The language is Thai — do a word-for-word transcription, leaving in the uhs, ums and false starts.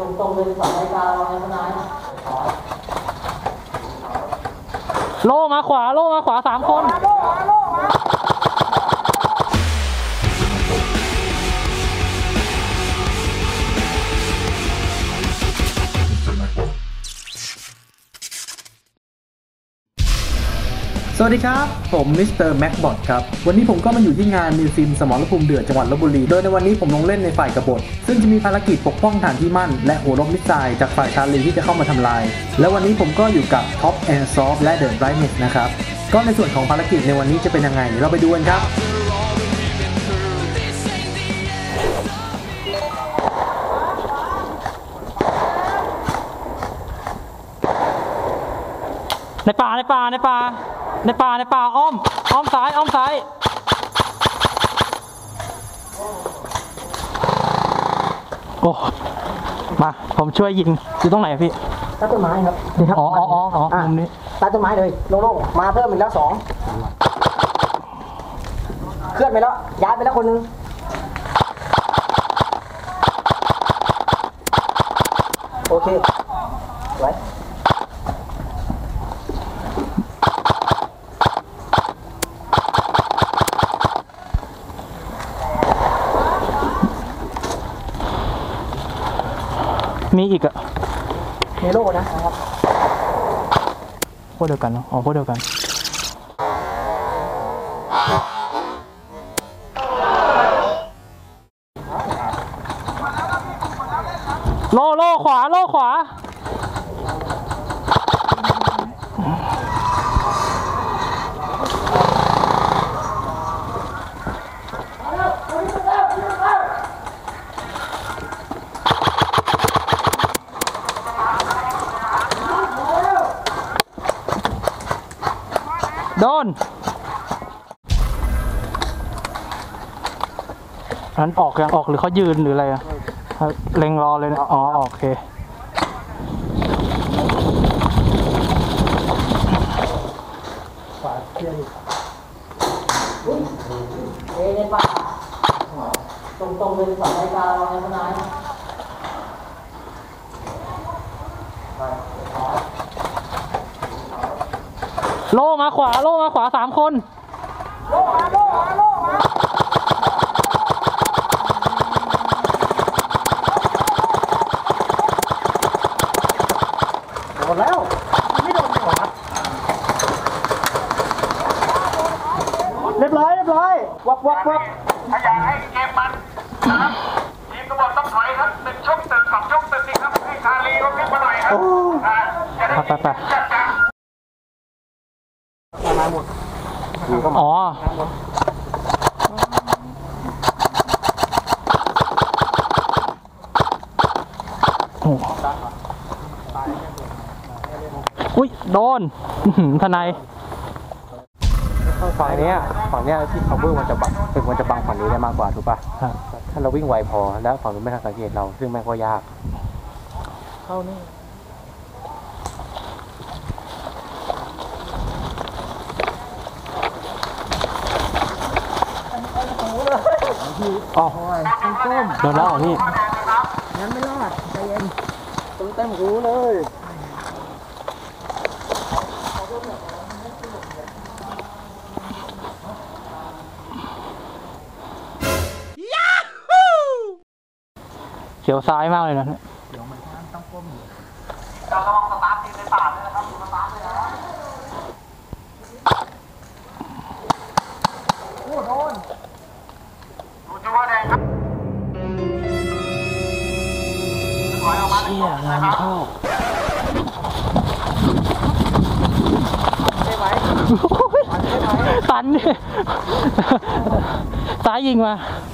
รงตรงๆเลยสองรายการเราในนายโล่มาขวาโล่มาขวาสามคนสวัสดีครับผมมิสเตอร์แม็กบอทครับวันนี้ผมก็มาอยู่ที่งานนิวซิมสมรภูมิเดือดจังหวัดลพบุรีโดยในวันนี้ผมลงเล่นในฝ่ายกบฏซึ่งจะมีภารกิจปกป้องฐานที่มั่นและหัวรบมิสไซล์จากฝ่ายชาลีที่จะเข้ามาทำลายและวันนี้ผมก็อยู่กับท็อปแอนด์ซอฟและเดอะไบรท์เนสนะครับก็ในส่วนของภารกิจในวันนี้จะเป็นยังไงเราไปดูกันครับในป่าในป่าในป่าในป่าในป่าอ้อมอ้อมซ้ายอ้อมซ้ายโอ้มาผมช่วยยิงอยู่ตรงไหนพี่ใต้ต้นไม้ครับนี่ครับอ๋ออ๋ออ๋อมุมนี้ใต้ต้นไม้เลยโล่งๆมาเพิ่มอีกแล้วสองเคลื่อนไปแล้วย้ายไปแล้วคนนึงโอเคไว้มีอีกอะเมโลนะครับพวกเดียวกันเนาะอ๋อพวกเดียวกันโล่โล่ขวาโล่ขวาโดนนั้นออกยังออกหรือเขายืนหรืออะไรอะเล็งรอเลยนะอ๋อโอเคขวาเคลื่อนเอ้ในป่าตรงตรงเลยสองรายการเราในนายโล่มาขวาโล่มาขวาสามคนโล่มาโล่มาโล่มาโดนแล้วไม่โดนเลยเหรอเรียบร้อยเรียบร้อยวับวับวับถ้าอยากให้เกมมันนะครับทีมกบฏต้องถอยครับหนึ่งช่องตึกสองช่องตึกนี่ครับให้ชาลีเขาขึ้นมาหน่อยครับจะได้จัดการมาหมดอ๋ออุ้ยโดนทนายฝั่งนี้ฝั่งนี้ที่คัฟเวอร์มันจะบังตึกมันจะบังฝั่งนี้ได้มากกว่าถูกป่ะถ้าเราวิ่งไวพอแล้วฝั่งนู้นไม่ทันสังเกตเราซึ่งแม่งก็ยากเข้านี่อ๋อโดนแล้วพี่งั้นไม่รอดใจเย็นเต็มเต็มรู้เลยเขียวซ้ายมากเลยนะเดี๋ยวมันต้องก้มอยู่จะระวังสตาร์ททีในป่าด้วยนะครับสตาร์ทเลยนะโอ้โดนดูจัวแดงครับถอยออกมาเลยนะครับไม่ไหวสันเนี่ยซ้ายยิงมา